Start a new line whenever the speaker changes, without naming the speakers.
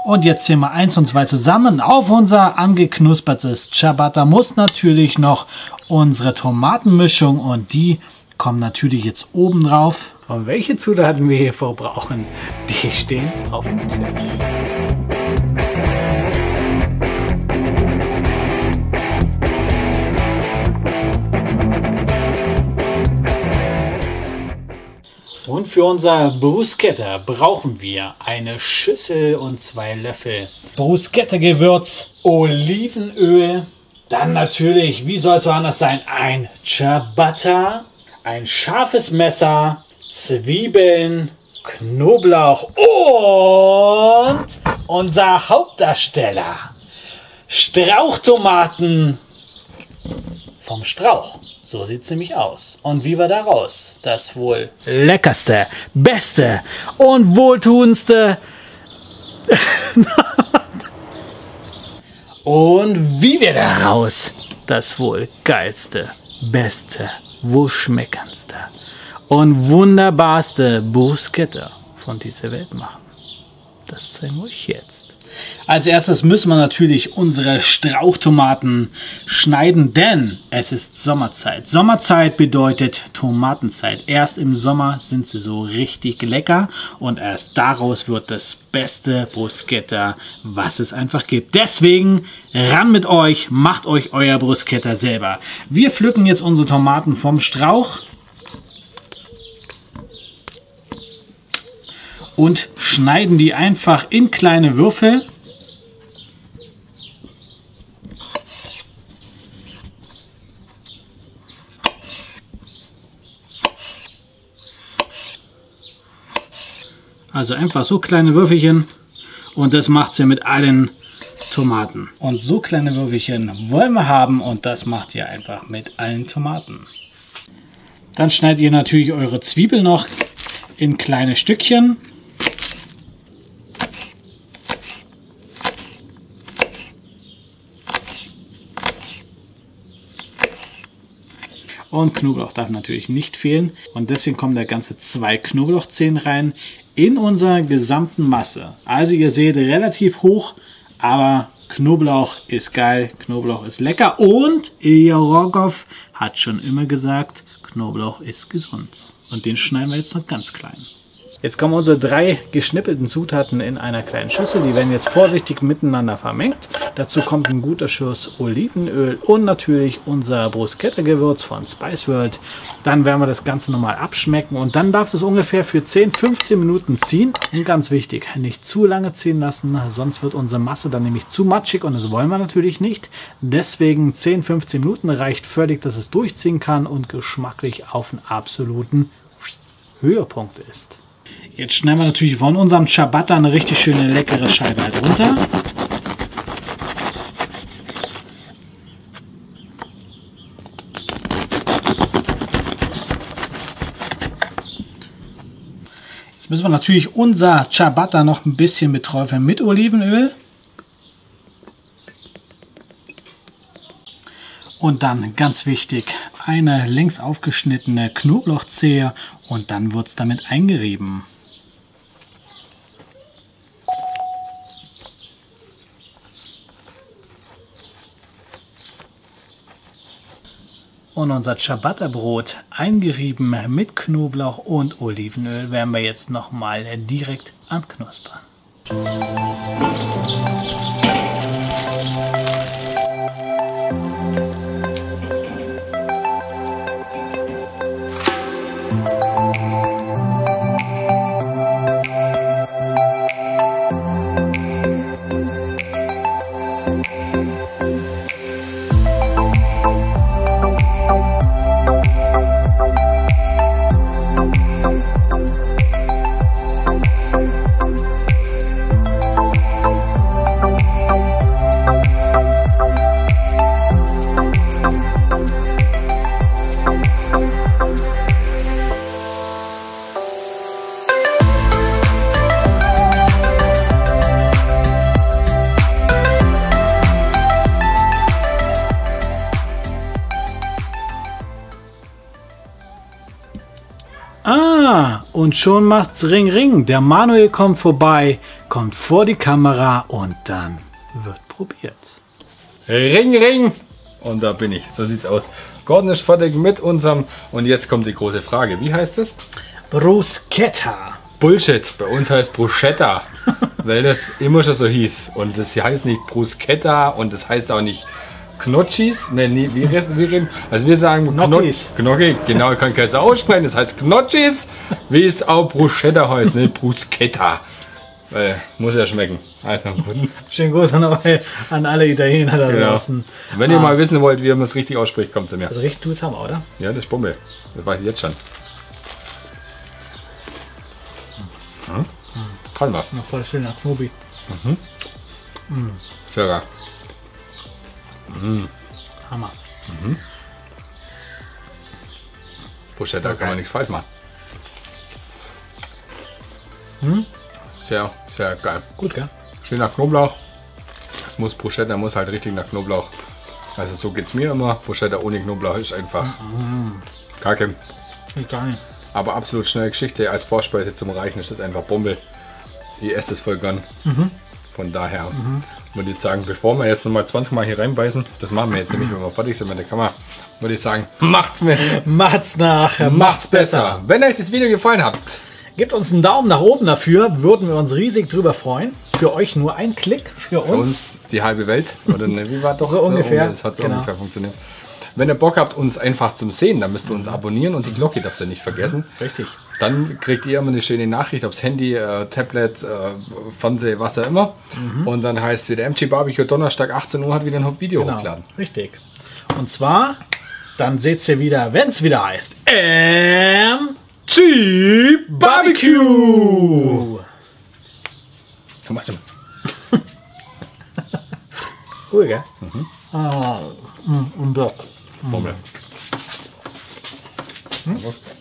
Und jetzt zählen wir 1 und 2 zusammen. Auf unser angeknuspertes Ciabatta muss natürlich noch unsere Tomatenmischung und die kommen natürlich jetzt oben drauf. Und welche Zutaten wir hier verbrauchen, die stehen auf dem Tisch. Und für unser Bruschetta brauchen wir eine Schüssel und 2 Löffel Bruschetta-Gewürz, Olivenöl, dann natürlich, wie soll es so anders sein, ein Ciabatta, ein scharfes Messer, Zwiebeln, Knoblauch und unser Hauptdarsteller, Strauchtomaten vom Strauch. So sieht es nämlich aus. Und wie war daraus? Das wohl leckerste, beste und wohltuendste. Und wie wir daraus das wohl geilste, beste, wohlschmeckendste und wunderbarste Bruschetta von dieser Welt machen. Das zeigen wir euch jetzt. Als erstes müssen wir natürlich unsere Strauchtomaten schneiden, denn es ist Sommerzeit. Sommerzeit bedeutet Tomatenzeit. Erst im Sommer sind sie so richtig lecker und erst daraus wird das beste Bruschetta, was es einfach gibt. Deswegen ran mit euch, macht euch euer Bruschetta selber. Wir pflücken jetzt unsere Tomaten vom Strauch und schneiden die einfach in kleine Würfel. Also einfach so kleine Würfelchen und das macht ihr mit allen Tomaten. Und so kleine Würfelchen wollen wir haben und das macht ihr einfach mit allen Tomaten. Dann schneidet ihr natürlich eure Zwiebeln noch in kleine Stückchen. Und Knoblauch darf natürlich nicht fehlen. Und deswegen kommen da ganze 2 Knoblauchzehen rein in unserer gesamten Masse. Also ihr seht, relativ hoch, aber Knoblauch ist geil, Knoblauch ist lecker. Und Ilja Rogoff hat schon immer gesagt, Knoblauch ist gesund. Und den schneiden wir jetzt noch ganz klein. Jetzt kommen unsere 3 geschnippelten Zutaten in einer kleinen Schüssel. Die werden jetzt vorsichtig miteinander vermengt. Dazu kommt ein guter Schuss Olivenöl und natürlich unser Bruschetta-Gewürz von Spice World. Dann werden wir das Ganze nochmal abschmecken und dann darf es ungefähr für 10-15 Minuten ziehen. Und ganz wichtig, nicht zu lange ziehen lassen, sonst wird unsere Masse dann nämlich zu matschig und das wollen wir natürlich nicht. Deswegen 10-15 Minuten reicht völlig, dass es durchziehen kann und geschmacklich auf einen absoluten Höhepunkt ist. Jetzt schneiden wir natürlich von unserem Ciabatta eine richtig schöne leckere Scheibe halt runter. Jetzt müssen wir natürlich unser Ciabatta noch ein bisschen beträufeln mit Olivenöl. Und dann, ganz wichtig, eine längs aufgeschnittene Knoblauchzehe und dann wird es damit eingerieben. Und unser Ciabatta-Brot eingerieben mit Knoblauch und Olivenöl werden wir jetzt nochmal direkt anknuspern. Und schon macht's Ring Ring. Der Manuel kommt vorbei kommt vor die Kamera und dann wird probiert.
Ring, ring! Und da bin ich. So sieht's aus. Gordon ist fertig mit unserem. Und jetzt kommt die große Frage. Wie heißt es?
Bruschetta.
Bullshit. Bei uns heißt Bruschetta. Weil das immer schon so hieß. Und das heißt nicht Bruschetta und das heißt auch nicht Knotschis. Ne, nee, wir reden. Also wir sagen
Gnocchis.
Gnocchi. Genau, ich kann kein aussprechen. Das heißt Knotschis. Wie es auch Bruschetta heißt. Ne? Bruschetta. Weil muss ja schmecken. Also gut.
Schönen Gruß an alle Italiener da draußen.
Wenn ihr mal wissen wollt, wie man es richtig ausspricht, kommt zu mir.
Also richtig tut's haben wir, oder?
Ja, das ist Bombe. Das weiß ich jetzt schon. Kann was.
Noch voll schön nach Knobi.
Sehr geil.
Hammer.
Bruschetta kann man nichts falsch machen. Sehr, sehr geil.
Gut, gell?
Schön nach Knoblauch. Das muss Bruschetta muss halt richtig nach Knoblauch. Also so geht es mir immer. Bruschetta ohne Knoblauch ist einfach Kacke.
Ich gar nicht.
Aber absolut schnelle Geschichte. Als Vorspeise zum Reichen ist das einfach Bombe. Ich esse es voll gern. Von daher würde ich sagen, bevor wir jetzt nochmal 20 Mal hier reinbeißen, das machen wir jetzt nämlich, wenn wir fertig sind mit der Kamera, würde ich sagen, macht's mit!
Macht's nach!
Macht's besser! Wenn euch das Video gefallen hat,
gebt uns einen Daumen nach oben dafür, würden wir uns riesig drüber freuen. Für euch nur ein Klick, für uns
die halbe Welt. Oder ne, wie war doch
so ungefähr.
Das hat so
Genau.
ungefähr funktioniert. Wenn ihr Bock habt, uns einfach zum Sehen, dann müsst ihr uns abonnieren und die Glocke dürft ihr nicht vergessen.
Richtig.
Dann kriegt ihr immer eine schöne Nachricht aufs Handy, Tablet, Fernseh, was auch immer. Und dann heißt es wieder MG Barbecue Donnerstag 18 Uhr hat wieder ein Video hochgeladen.
Richtig. Und zwar, dann seht ihr wieder, wenn es wieder heißt MG Barbecue.
Komm mal schon.
Cool, gell? Und Block.
Bombe.